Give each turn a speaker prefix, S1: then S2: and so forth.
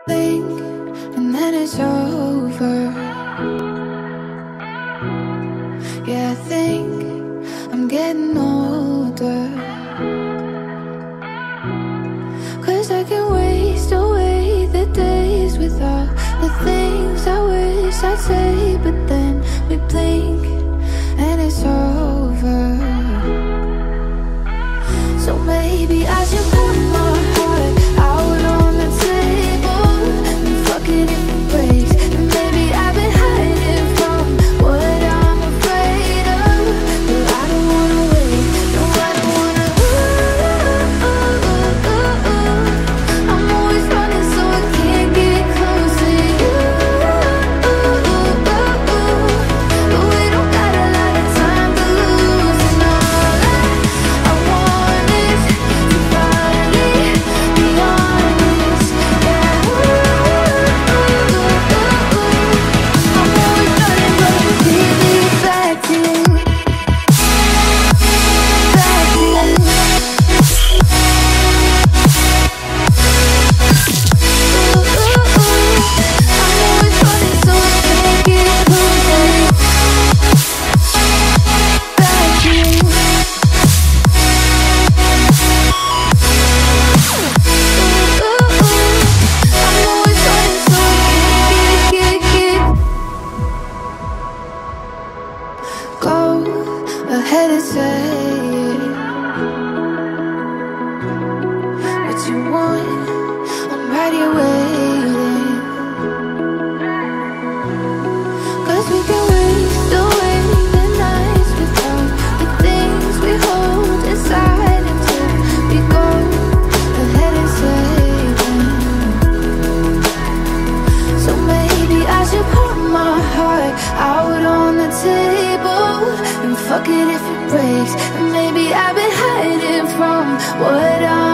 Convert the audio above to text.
S1: Blink, and then it's over. Yeah, I think I'm getting older, 'cause I can waste away the days with all the things I wish I'd say, but then we blink and it's over. So maybe I should put my heart out on the table and fuck it if it breaks. And maybe I've been hiding from what I'm afraid of, but I don't wanna wait. No, I don't wanna. I'm always running, so I can't get close to you. But we don't got a lot of time to lose, and all I want is to finally be honest. Yeah, I'm always running, but give me back to you. Back to you. I'm always running, so I can't get closer. Back to you. I'm always running, so I can't get. Go ahead and say what you want. I'm right here waiting, 'cause we can waste away the nights without the things we hold inside until we go ahead and say them. So maybe I should put my heart out on the table and fuck it if it breaks. And maybe I've been hiding from what I'm